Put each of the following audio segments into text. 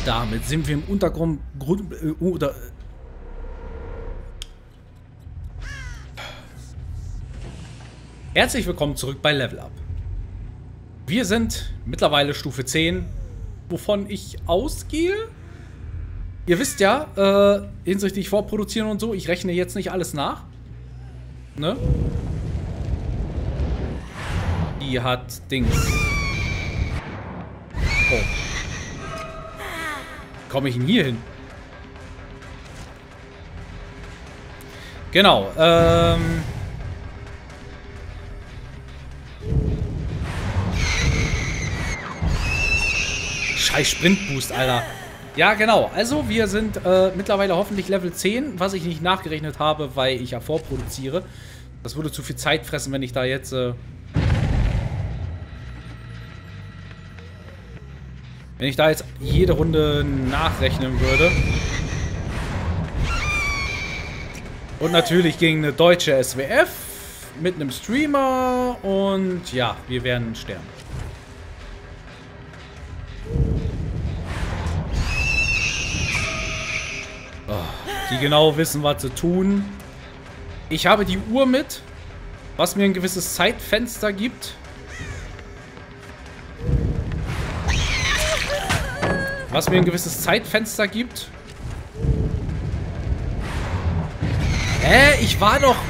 damit sind wir im Untergrund oder herzlich willkommen zurück bei Level Up. Wir sind mittlerweile Stufe 10, wovon ich ausgehe. Ihr wisst ja, hinsichtlich Vorproduzieren und so, ich rechne jetzt nicht alles nach. Ne? Die hat Dings. Oh. Komme ich denn hier hin? Genau, Scheiß Sprintboost, Alter. Ja, genau. Also, wir sind mittlerweile hoffentlich Level 10, was ich nicht nachgerechnet habe, weil ich ja vorproduziere. Das würde zu viel Zeit fressen, wenn ich da jetzt... wenn ich da jetzt jede Runde nachrechnen würde. Und natürlich gegen eine deutsche SWF mit einem Streamer und ja, wir werden sterben. Oh, die genau wissen, was sie tun. Ich habe die Uhr mit, was mir ein gewisses Zeitfenster gibt. Hä? Ich war doch...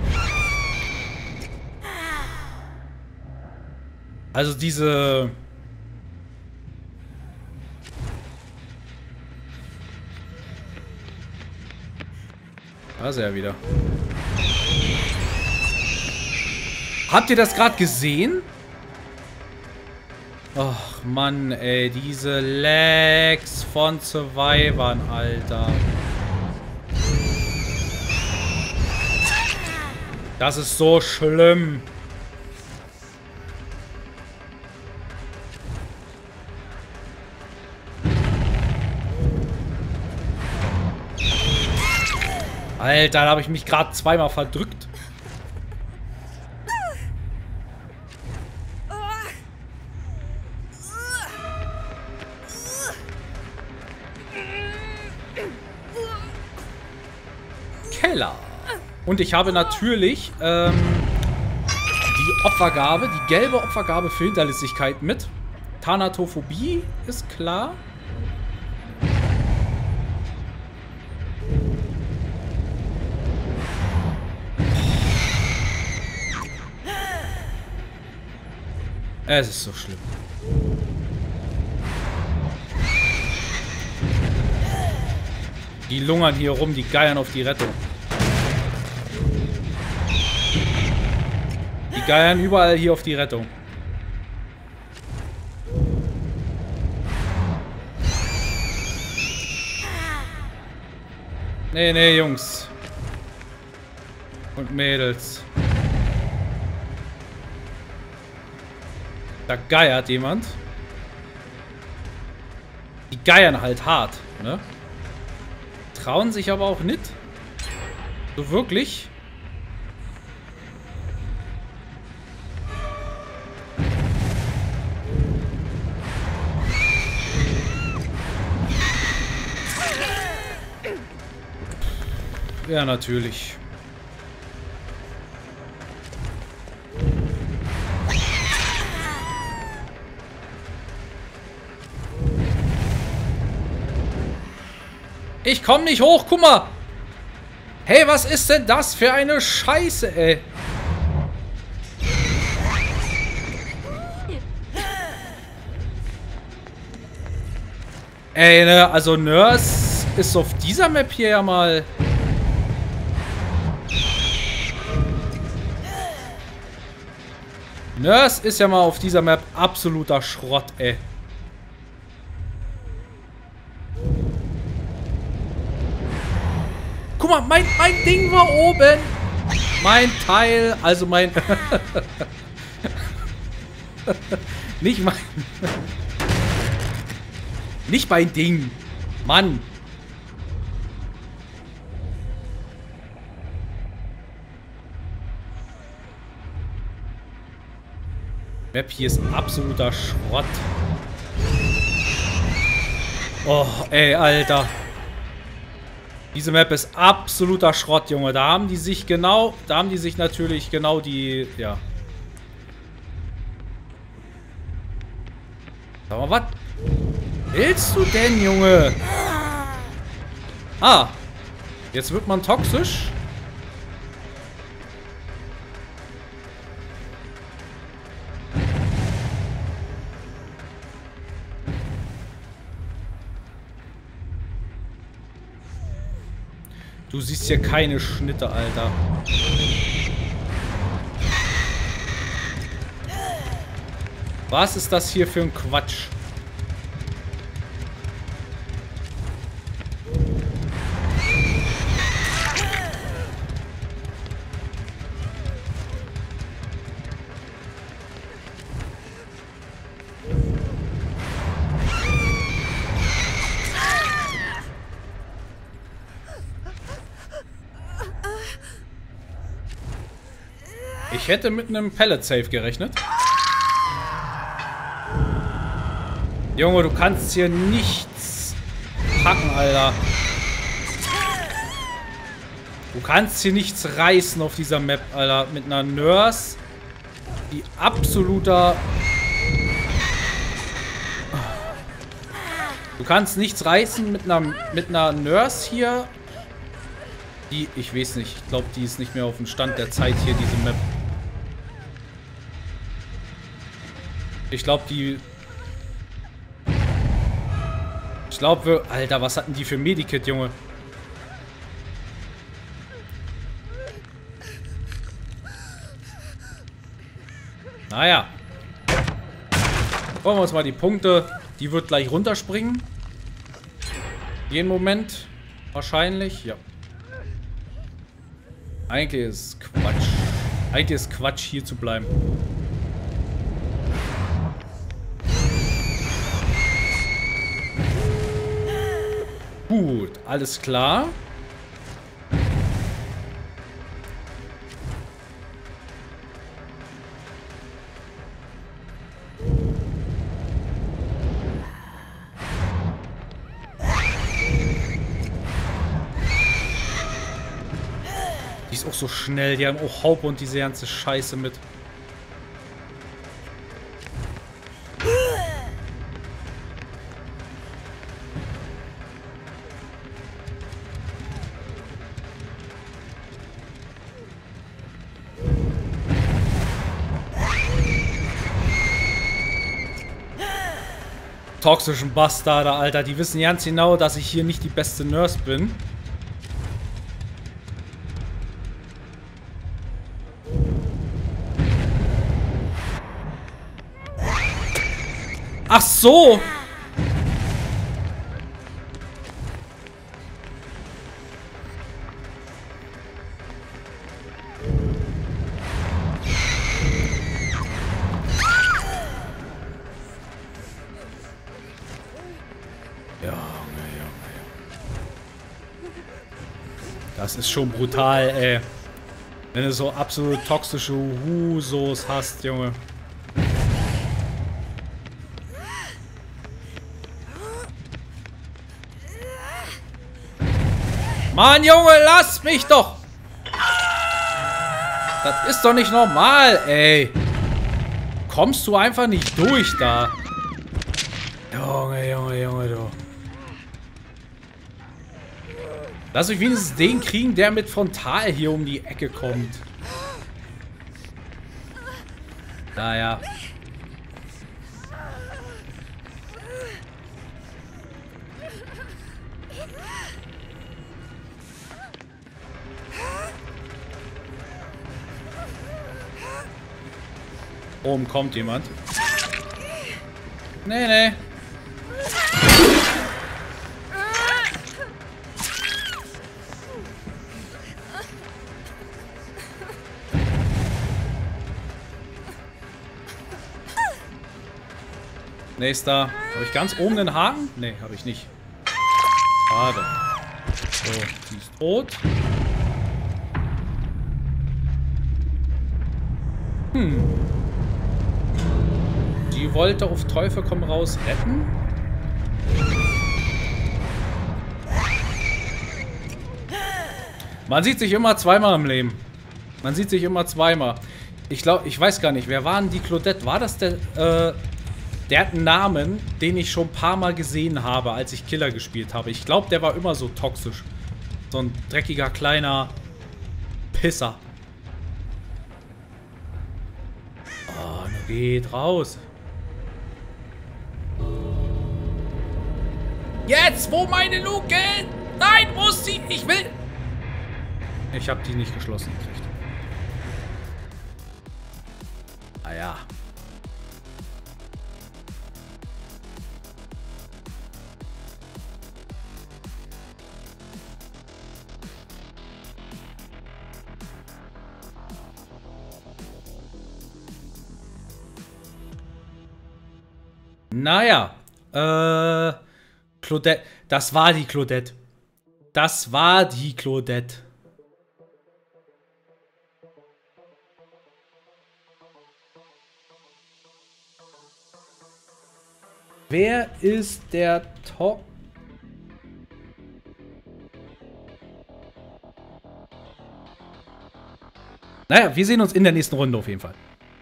Also diese... Da ist er ja wieder. Habt ihr das gerade gesehen? Ach, Mann, ey. Diese Lags von Survivern, Alter. Das ist so schlimm. Alter, da habe ich mich gerade zweimal verdrückt. Keller. Und ich habe natürlich die Opfergabe, die gelbe Opfergabe für Hinterlistigkeit mit. Thanatophobie ist klar. Es ist so schlimm. Die lungern hier rum, die geiern auf die Rettung. Die geiern überall hier auf die Rettung. Nee, nee, Jungs. Und Mädels. Da geiert jemand. Die geiern halt hart, ne? Trauen sich aber auch nicht. So wirklich. Ja, natürlich. Ich komme nicht hoch, guck mal. Hey, was ist denn das für eine Scheiße, ey? Ey, ne, also Nurse ist auf dieser Map hier ja mal... Nurse ist ja mal auf dieser Map absoluter Schrott, ey. Guck mal, mein Ding war oben. Mein Teil, also mein... Nicht mein... Nicht mein Ding. Mann. Map hier ist absoluter Schrott. Oh, ey, Alter. Diese Map ist absoluter Schrott, Junge. Da haben die sich natürlich genau die, ja. Sag mal, was willst du denn, Junge? Ah, jetzt wird man toxisch. Du siehst hier keine Schnitte, Alter. Was ist das hier für ein Quatsch? Ich hätte mit einem Pellet Safe gerechnet. Junge, du kannst hier nichts packen, Alter. Du kannst hier nichts reißen auf dieser Map, Alter. Mit einer Nurse, die absoluter... Du kannst nichts reißen mit einer Nurse hier. Die, ich weiß nicht, ich glaube, die ist nicht mehr auf dem Stand der Zeit hier, diese Map. Ich glaube, Alter, was hatten die für Medikit, Junge? Naja. Wollen wir uns mal die Punkte. Die wird gleich runterspringen. Jeden Moment. Wahrscheinlich, ja. Eigentlich ist Quatsch. Eigentlich ist Quatsch, hier zu bleiben. Gut, alles klar. Die ist auch so schnell. Die haben auch Haupe und diese ganze Scheiße mit. Toxischen Bastarde, Alter. Die wissen ganz genau, dass ich hier nicht die beste Nurse bin. Ach so! Das ist schon brutal, ey. Wenn du so absolut toxische Husos hast, Junge. Mann, Junge, lass mich doch! Das ist doch nicht normal, ey. Kommst du einfach nicht durch da? Junge, Junge, Junge, du. Lass mich wenigstens den kriegen, der mit Frontal hier um die Ecke kommt. Naja. Oben kommt jemand. Nee, nee. Nächster. Habe ich ganz oben den Haken? Nee, habe ich nicht. Schade. So, die ist tot. Die wollte auf Teufel komm raus retten. Man sieht sich immer zweimal im Leben. Man sieht sich immer zweimal. Ich glaube, ich weiß gar nicht, wer war denn die Claudette? War das der hat einen Namen, den ich schon ein paar Mal gesehen habe, als ich Killer gespielt habe. Ich glaube, der war immer so toxisch. So ein dreckiger, kleiner Pisser. Oh, na geht raus. Jetzt, wo meine Luke? Nein, wo ist sie? Ich will... Ich habe die nicht geschlossen gekriegt. Ah ja. Naja. Claudette. Das war die Claudette. Das war die Claudette. Wer ist der Top? Naja, wir sehen uns in der nächsten Runde auf jeden Fall.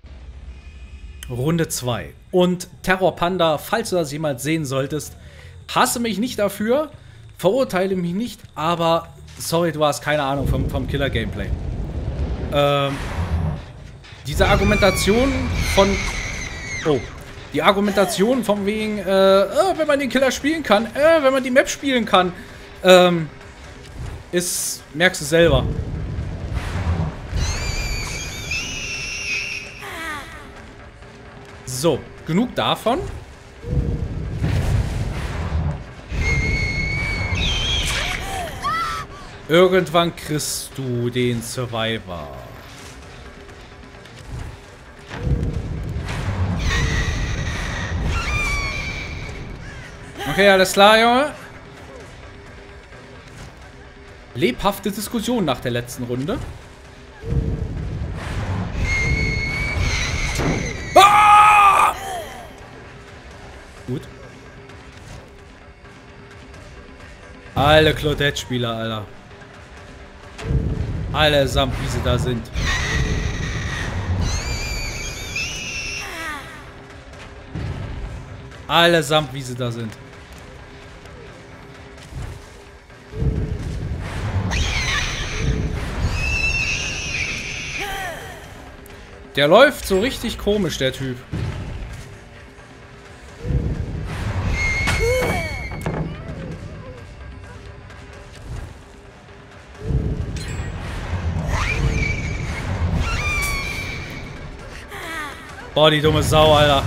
Runde 2. Und Terror Panda, falls du das jemals sehen solltest, hasse mich nicht dafür, verurteile mich nicht, aber sorry, du hast keine Ahnung vom Killer-Gameplay. Diese Argumentation von... Oh. Die Argumentation von wegen, wenn man den Killer spielen kann, wenn man die Map spielen kann, ist, merkst du selber. So, genug davon. Irgendwann kriegst du den Survivor. Okay, alles klar, Junge. Lebhafte Diskussion nach der letzten Runde. Ah! Gut. Alle Claudette-Spieler, Alter. Allesamt, wie sie da sind. Allesamt, wie sie da sind. Der läuft so richtig komisch, der Typ. Boah, die dumme Sau, Alter.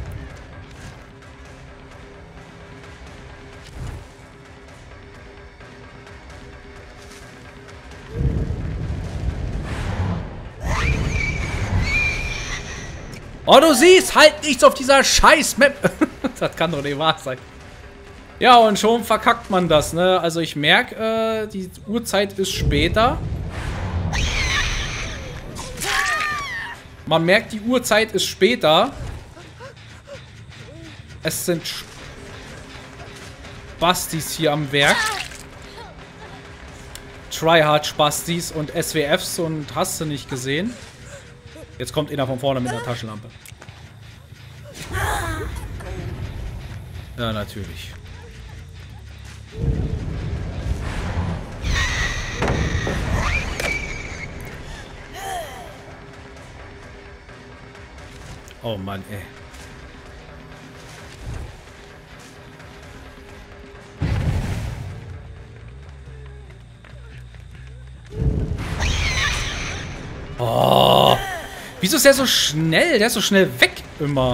Oh, du siehst halt nichts auf dieser Scheiß-Map. Das kann doch nicht wahr sein. Ja, und schon verkackt man das, ne? Also ich merke, die Uhrzeit ist später. Man merkt, die Uhrzeit ist später. Es sind Spastis hier am Werk. Tryhard-Spastis und SWFs und hast du nicht gesehen. Jetzt kommt einer von vorne mit einer Taschenlampe. Ja, natürlich. Oh Mann, ey. Oh. Wieso ist der so schnell? Der ist so schnell weg immer.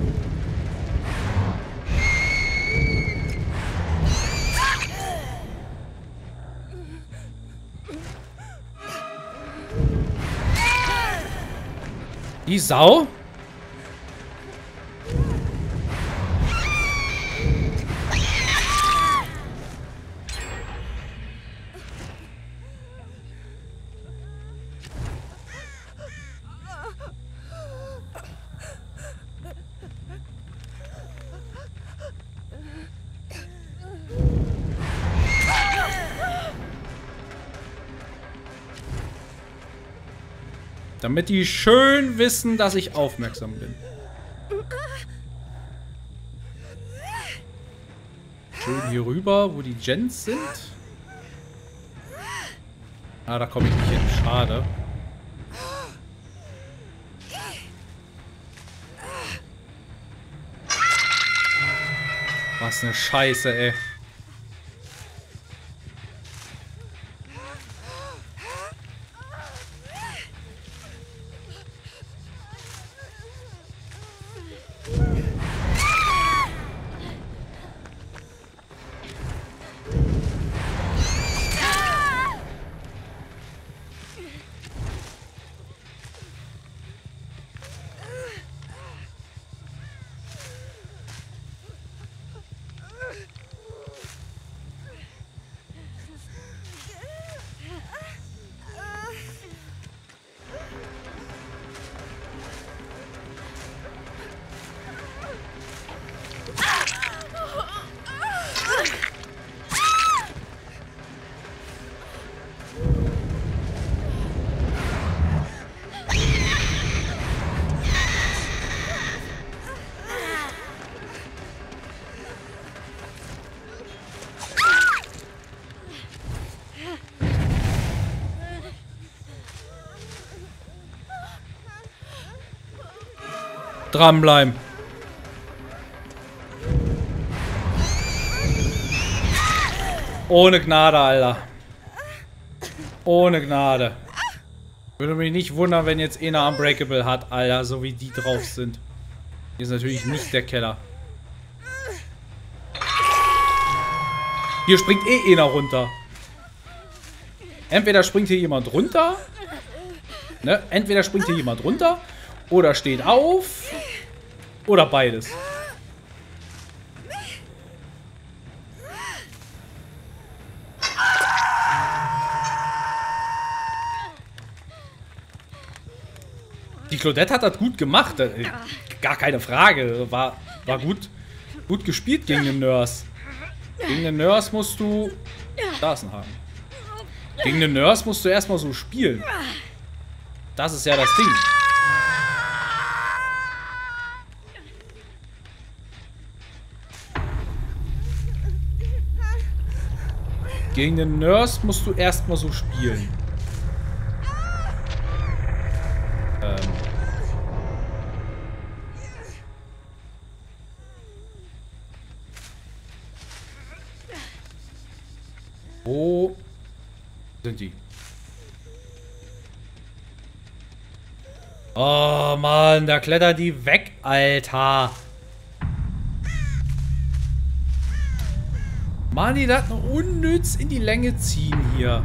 Die Sau? Damit die schön wissen, dass ich aufmerksam bin. Schön hier rüber, wo die Gens sind. Ah, da komme ich nicht hin. Schade. Was eine Scheiße, ey. Dranbleiben. Ohne Gnade, Alter. Ohne Gnade. Würde mich nicht wundern, wenn jetzt einer Unbreakable hat, Alter, so wie die drauf sind. Hier ist natürlich nicht der Keller. Hier springt eh einer runter. Entweder springt hier jemand runter. Ne? Entweder springt hier jemand runter. Oder steht auf. Oder beides. Die Claudette hat das gut gemacht. Gar keine Frage. War gut gespielt gegen den Nurse. Gegen den Nurse musst du... Da ist ein Haken. Gegen den Nurse musst du erstmal so spielen. Das ist ja das Ding. Gegen den Nurse musst du erstmal so spielen. Wo sind die? Oh Mann, da klettert die weg, Alter. Mann, die das noch unnütz in die Länge ziehen hier.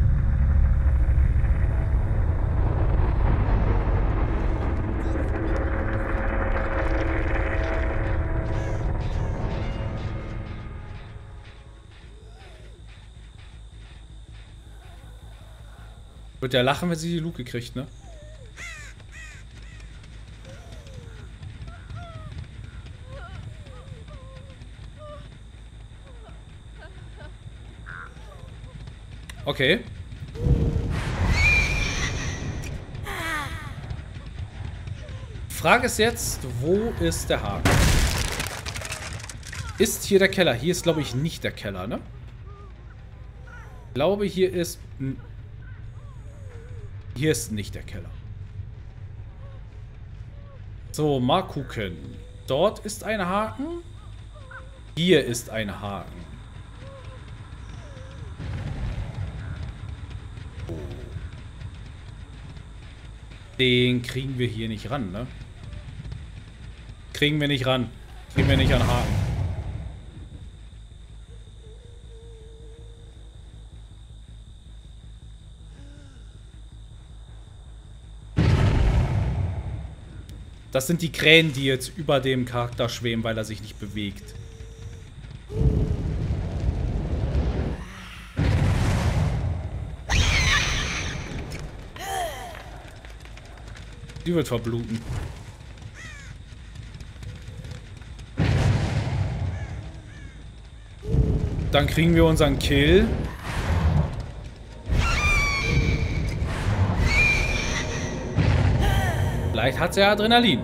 Wird ja lachen, wenn sie die Luke kriegt, ne? Okay. Frage ist jetzt, wo ist der Haken? Ist hier der Keller? Hier ist, glaube ich, nicht der Keller, ne? Ich glaube, hier ist... Hier ist nicht der Keller. So, mal gucken. Dort ist ein Haken. Hier ist ein Haken. Den kriegen wir hier nicht ran, ne? Kriegen wir nicht ran. Kriegen wir nicht an Haken. Das sind die Krähen, die jetzt über dem Charakter schweben, weil er sich nicht bewegt. Die wird verbluten. Dann kriegen wir unseren Kill. Vielleicht hat sie ja Adrenalin.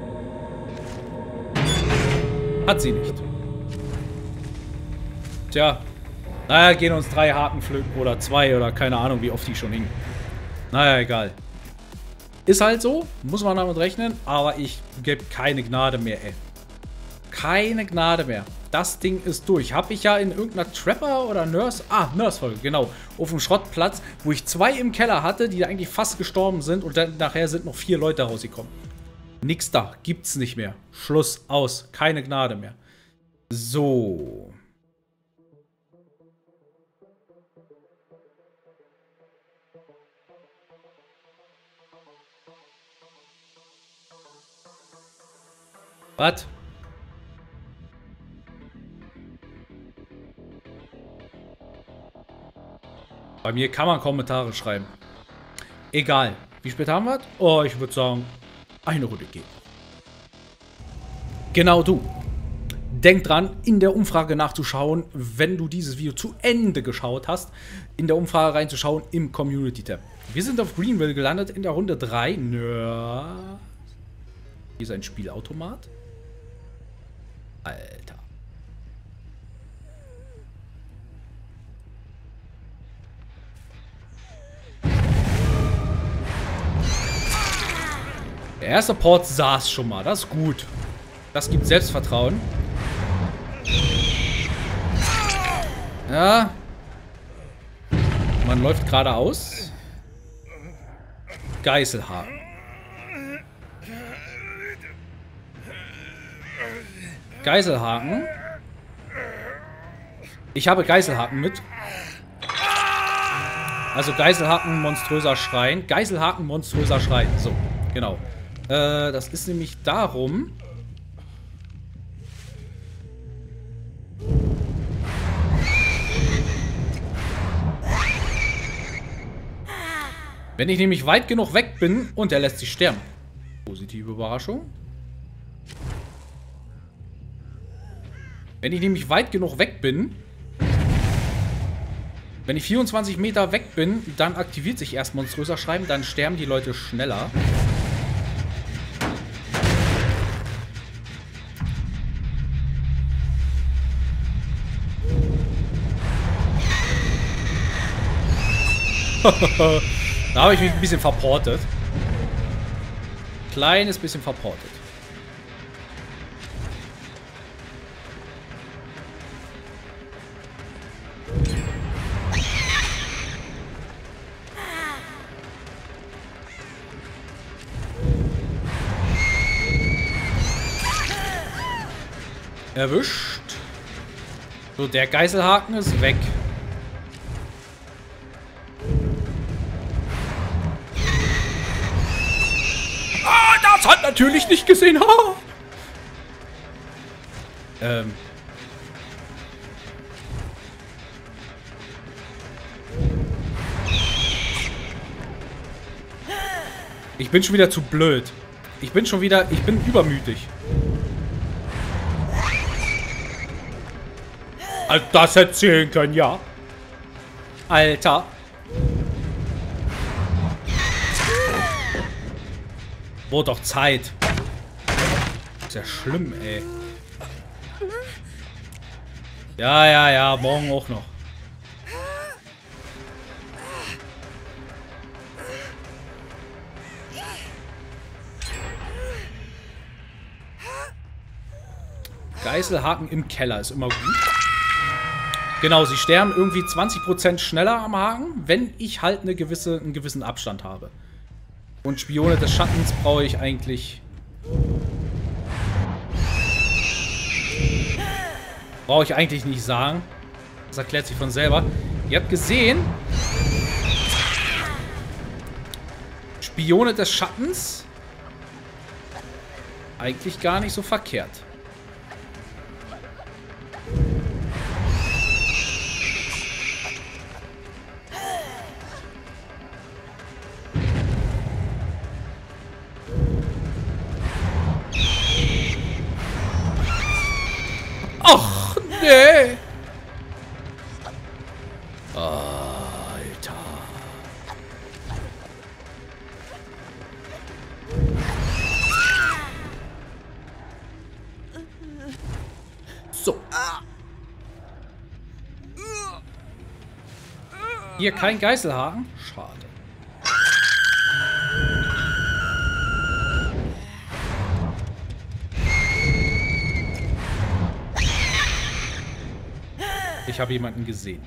Hat sie nicht. Tja. Naja, gehen uns 3 Haken pflücken oder 2 oder keine Ahnung, wie oft die schon hingen. Naja, egal. Ist halt so, muss man damit rechnen, aber ich gebe keine Gnade mehr, ey. Keine Gnade mehr. Das Ding ist durch. Habe ich ja in irgendeiner Trapper oder Nurse... Nurse-Folge, genau. Auf dem Schrottplatz, wo ich 2 im Keller hatte, die eigentlich fast gestorben sind und dann nachher sind noch 4 Leute rausgekommen. Nix da. Gibt's nicht mehr. Schluss. Aus. Keine Gnade mehr. So. Was? Bei mir kann man Kommentare schreiben. Egal. Wie spät haben wir es? Oh, ich würde sagen, eine Runde gehen. Genau du. Denk dran, in der Umfrage nachzuschauen, wenn du dieses Video zu Ende geschaut hast. In der Umfrage reinzuschauen im Community-Tab. Wir sind auf Greenville gelandet in der Runde 3. Nö. Hier ist ein Spielautomat. Alter. Der erste Port saß schon mal. Das ist gut. Das gibt Selbstvertrauen. Ja. Man läuft geradeaus. Geißelhaken. Geißelhaken. Ich habe Geißelhaken mit. Also Geißelhaken, monströser Schrein. Geißelhaken, monströser Schrein. So, genau. Das ist nämlich darum... Wenn ich nämlich weit genug weg bin und er lässt sich sterben. Positive Überraschung. Wenn ich nämlich weit genug weg bin, wenn ich 24 Meter weg bin, dann aktiviert sich erst monströser Schrein, dann sterben die Leute schneller. Da habe ich mich ein bisschen verportet. Kleines bisschen verportet. Erwischt. So, der Geißelhaken ist weg. Das hat natürlich nicht gesehen. Ich bin schon wieder zu blöd. Ich bin übermütig. Also das hätte zählen können, ja. Alter. Wurde doch Zeit. Ist ja schlimm, ey. Ja, morgen auch noch. Geißelhaken im Keller ist immer gut. Genau, sie sterben irgendwie 20% schneller am Haken, wenn ich halt einen gewissen Abstand habe. Und Spione des Schattens brauche ich eigentlich... nicht sagen. Das erklärt sich von selber. Ihr habt gesehen... Spione des Schattens... Eigentlich gar nicht so verkehrt. Ach, nee. Alter. Hier kein Geißelhaken? Schade. Ich habe jemanden gesehen.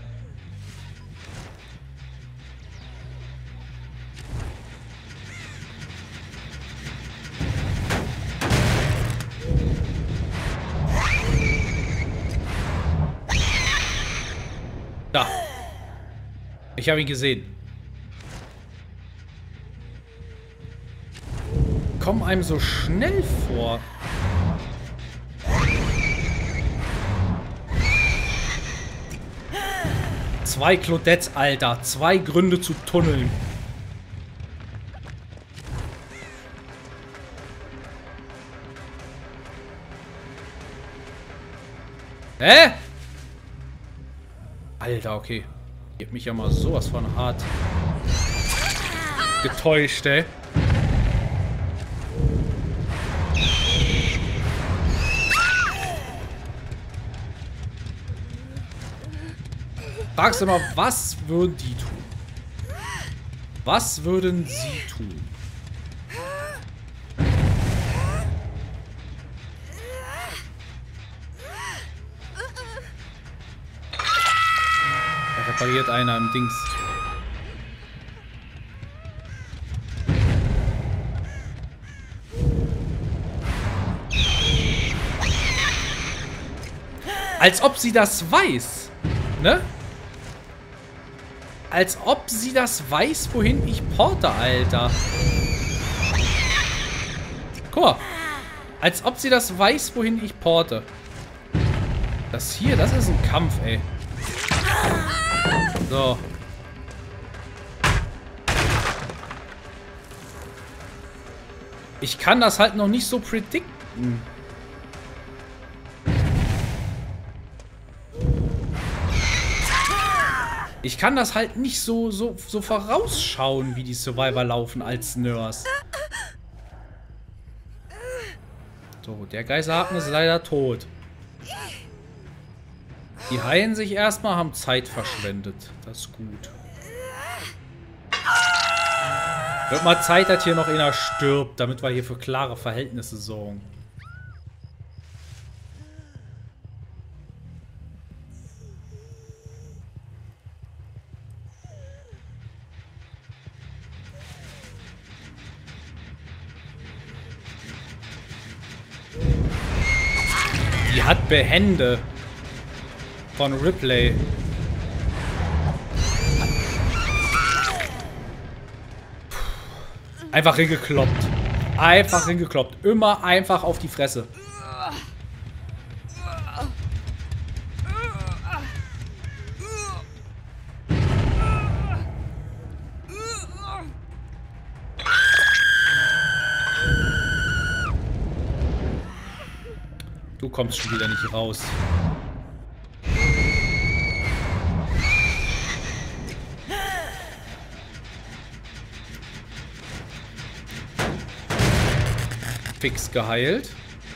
Da. Ich habe ihn gesehen. Komm einem so schnell vor. Zwei Claudettes, Alter. 2 Gründe zu tunneln. Hä? Alter, okay. Ich hab mich ja mal sowas von hart getäuscht, ey. Fragst du mal, was würden die tun? Was würden sie tun? Da repariert einer im Dings. Als ob sie das weiß. Ne? Als ob sie das weiß, wohin ich porte, Alter. Guck mal. Als ob sie das weiß, wohin ich porte. Das hier, das ist ein Kampf, ey. So. Ich kann das halt noch nicht so predikten. Ich kann das halt nicht so vorausschauen, wie die Survivor laufen als Nurse. So, der Geiselhaken ist leider tot. Die heilen sich erstmal, haben Zeit verschwendet. Das ist gut. Wird mal Zeit, dass hier noch einer stirbt, damit wir hier für klare Verhältnisse sorgen. Die hat Behände von Ripley. Einfach hingekloppt. Einfach hingekloppt. Immer einfach auf die Fresse. Du kommst schon wieder nicht raus. Fix geheilt.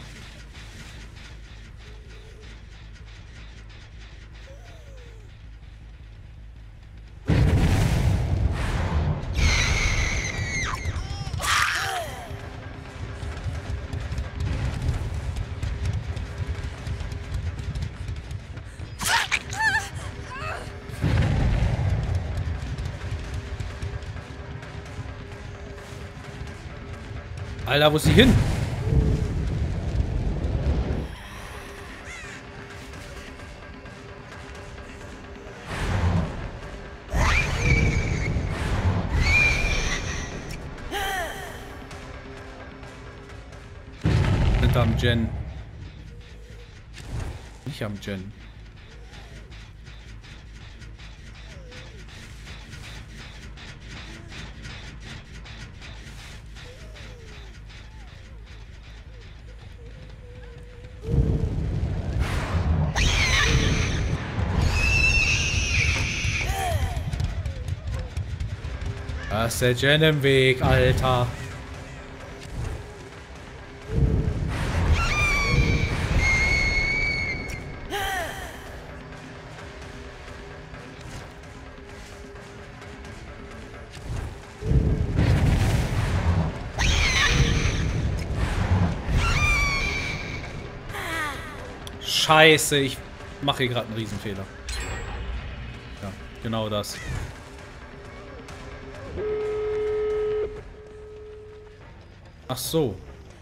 Alter, wo ist sie hin? Sind am Gen. Nicht am Gen. Da ist der Gen im Weg, Alter. scheiße, ich mache hier gerade einen Riesenfehler. Ja, genau das. Ach so.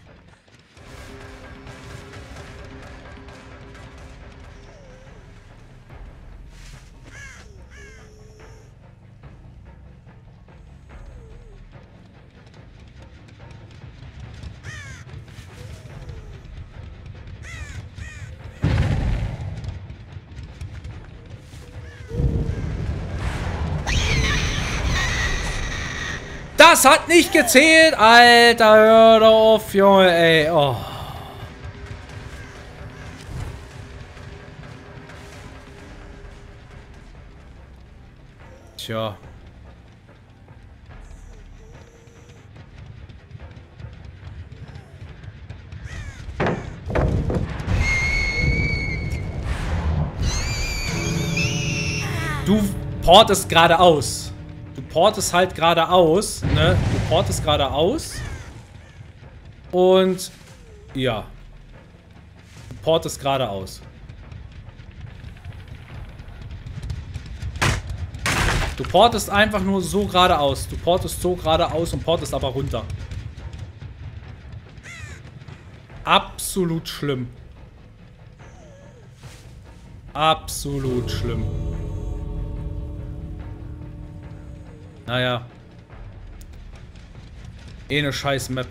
Das hat nicht gezählt, Alter, hör doch auf, Junge, ey, oh. Tja. Du portest geradeaus. Du portest halt geradeaus, ne? Du portest geradeaus. Und ja. Du portest geradeaus. Du portest einfach nur so geradeaus. Du portest so geradeaus und portest aber runter. Absolut schlimm. Absolut schlimm. Naja. Eh ne scheiß Map.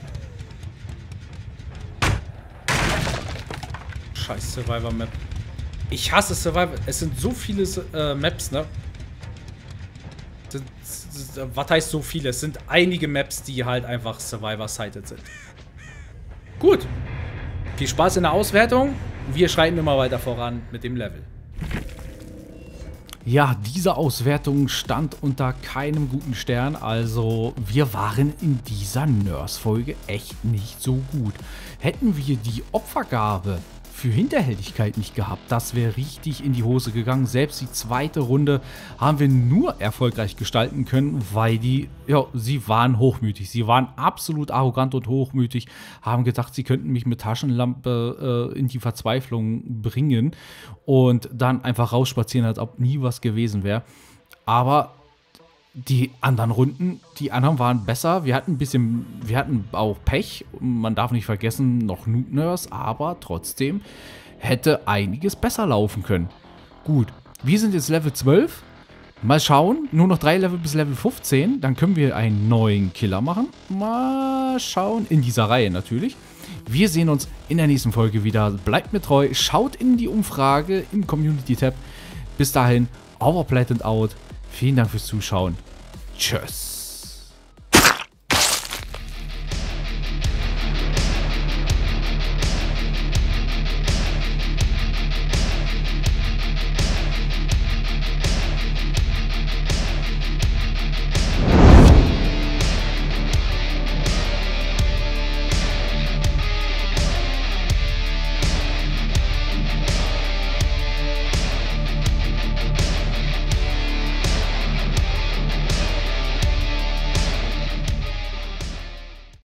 Scheiß Survivor Map. Ich hasse Survivor. Es sind so viele Maps, ne? Was heißt so viele? Es sind einige Maps, die halt einfach Survivor-sited sind. Gut. Viel Spaß in der Auswertung. Wir schreiten immer weiter voran mit dem Level. Ja, diese Auswertung stand unter keinem guten Stern, also wir waren in dieser Nurse-Folge echt nicht so gut. Hätten wir die Opfergabe für Hinterhältigkeit nicht gehabt, das wäre richtig in die Hose gegangen. Selbst die zweite Runde haben wir nur erfolgreich gestalten können, weil sie waren hochmütig. Sie waren absolut arrogant und hochmütig, haben gedacht, sie könnten mich mit Taschenlampe in die Verzweiflung bringen und dann einfach rausspazieren, als ob nie was gewesen wäre. Aber die anderen Runden, die anderen waren besser. Wir hatten auch Pech. Man darf nicht vergessen, noch Noob Nurse, aber trotzdem hätte einiges besser laufen können. Gut, wir sind jetzt Level 12. Mal schauen, nur noch 3 Level bis Level 15. Dann können wir einen neuen Killer machen. Mal schauen, in dieser Reihe natürlich. Wir sehen uns in der nächsten Folge wieder. Bleibt mir treu, schaut in die Umfrage im Community-Tab. Bis dahin, Overplayed and out. Vielen Dank fürs Zuschauen. Tschüss.